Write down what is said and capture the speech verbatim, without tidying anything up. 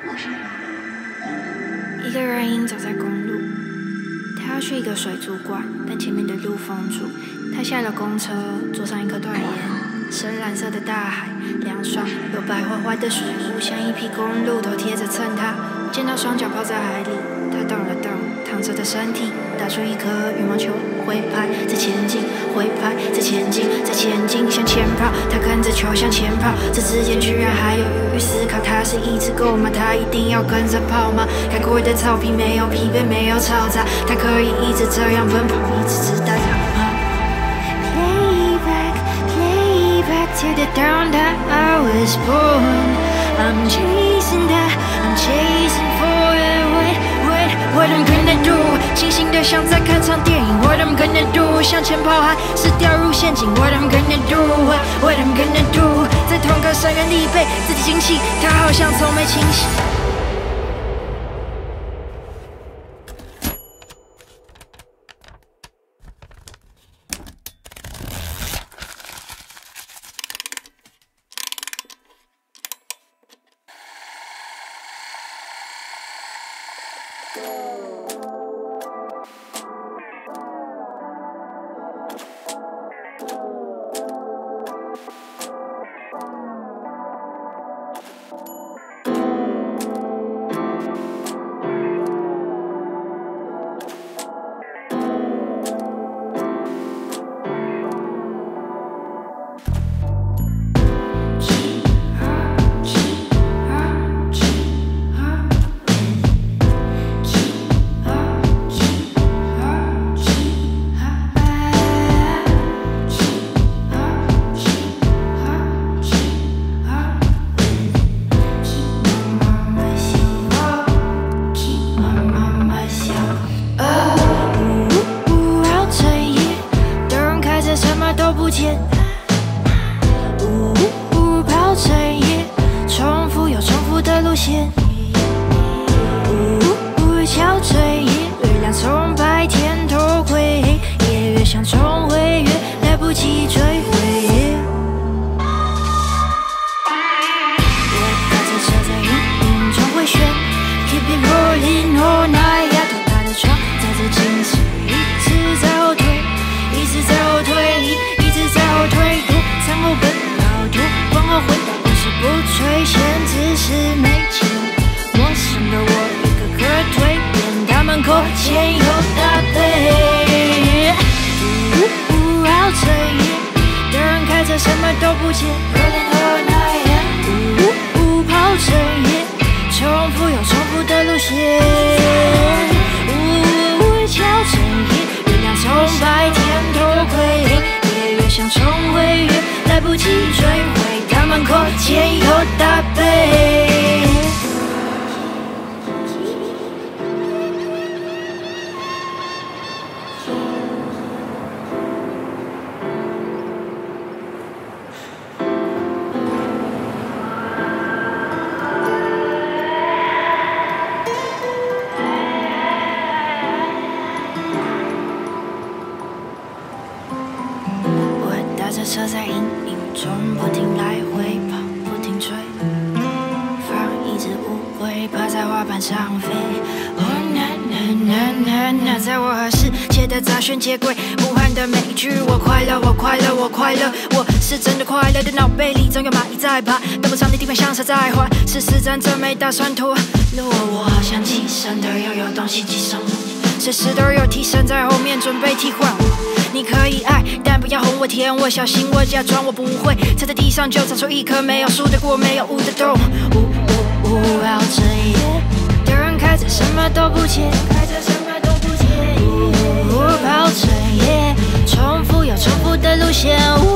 一个人影走在公路，他要去一个水族馆，但前面的路封住。他下了公车，坐上一颗断岩，深蓝色的大海，凉爽有白花花的水雾，像一匹公鹿头贴着蹭它。见到双脚泡在海里，他动了动躺着的身体，打出一颗羽毛球，挥拍再前进，挥拍再前进，再前进向前跑。他跟着球向前跑，这之间居然还有余裕思考。他是一只狗吗？他一定要跟着跑吗？开阔的草皮没有疲惫，没有嘈杂，他可以一直这样奔跑，一直直到他。Playback, playback to the dawn that I was born. I'm chasing that, I'm chasing for it. What, what, what I'm gonna do? 清醒的像在看场电影。What I'm gonna do? 向前跑还是掉入陷阱 ？What I'm gonna do? What, what I'm gonna do? 在同个深渊里被自己惊醒，他好像从没清醒。车在阴影中不停来回跑，不停追，放一只乌龟趴在花瓣上飞。哦，那那那那那，在我和世界的杂讯接轨，呼喊的每一句我快乐，我快乐，我快乐，我是真的快乐的脑背里总有蚂蚁在爬，登不上的地方像蛇在滑，是实战者没打算脱落。我好像寄生的，又有东西寄生我，随时都有替身在后面准备替换我。你可以爱，但不要哄我甜我，小心我假装我不会，踩在地上就长出一颗没有树的果，没有雾的洞。呜呜呜，绕着夜的人开着什么都不切，开着什么都不切。呜呜，跑着夜，重复又重复的路线。